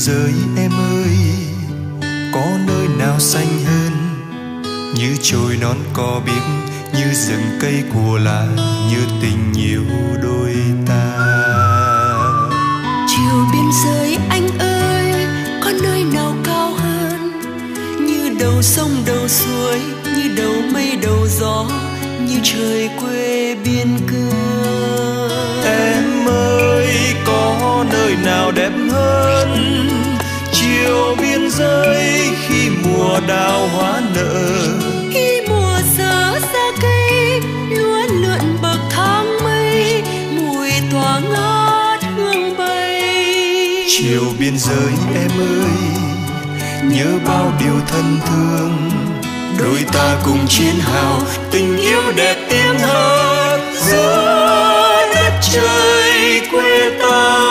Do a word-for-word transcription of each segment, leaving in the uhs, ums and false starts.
giới em ơi, có nơi nào xanh hơn như chồi non cỏ biếc, như rừng cây của lá, như tình yêu đôi ta. Chiều biên giới anh ơi, có nơi nào cao hơn như đầu sông đầu suối, như đầu mây đầu gió, như trời quê biên cương. Em ơi, có nơi nào đẹp hơn chiều biên giới khi mùa đào hoa nở, Khi mùa giờ ra cây lúa lượn bậc tháng mây, mùi tỏa ngát hương bay. chiều biên giới em ơi, nhớ bao điều thân thương, đôi ta cùng chiến hào tình yêu đẹp tiếng hát giữa đất trời quê ta.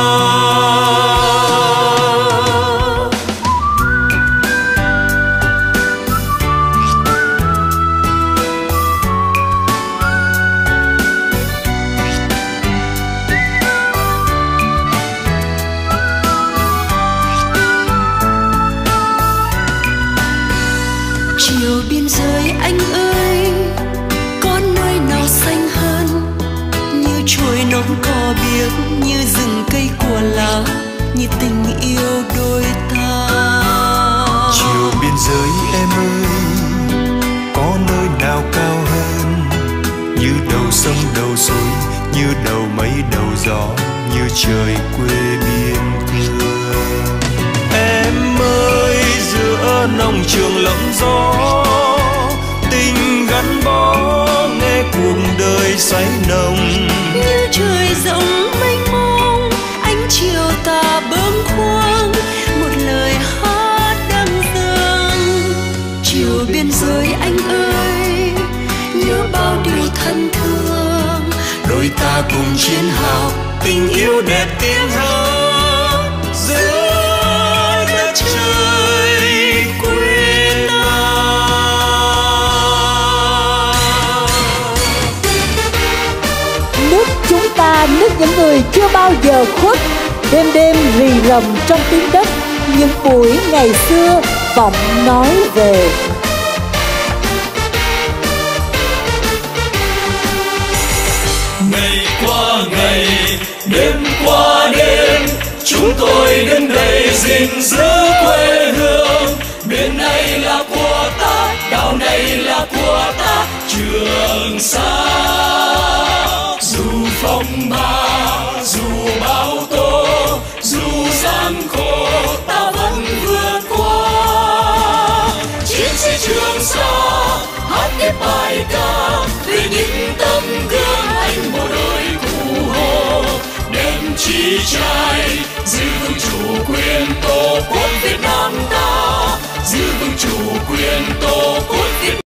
Chiều biên giới anh ơi, có nơi nào xanh hơn như chồi non cỏ biếc, như rừng cây của lá, như tình yêu đôi ta. Chiều biên giới em ơi, có nơi nào cao hơn như đầu sông đầu suối, như đầu mây đầu gió, như trời quê biên cương. Em ơi, giữa nông trường lộng gió, tình gắn bó nghe cuộc đời say nồng. Như trời rộng mênh mông, ánh chiều tà bướm khoang, một lời hát đang dâng. Chiều biên giới anh ơi, nhớ bao điều thân thương, đôi ta cùng chiến hào tình yêu đẹp tiếng hát giữa đất trời quê ta. Nước chúng ta, nước những người chưa bao giờ khuất, đêm đêm rì rầm trong tiếng đất, những buổi ngày xưa vọng nói về. Ngày qua ngày, đêm qua đêm, chúng tôi đứng đây gìn giữ quê hương. Biển này là của ta, đảo này là của ta, Trường Sa. Dù phong ba, dù bão tố, dù gian khổ, ta vẫn vượt qua. Chiến sĩ Trường Sa hát tiếp bài ca về những tấm gương anh bộ đội Cụ Hồ. Đêm chi trai giữ vững chủ quyền tổ quốc Việt Nam ta, giữ vững chủ quyền tổ quốc Việt Nam.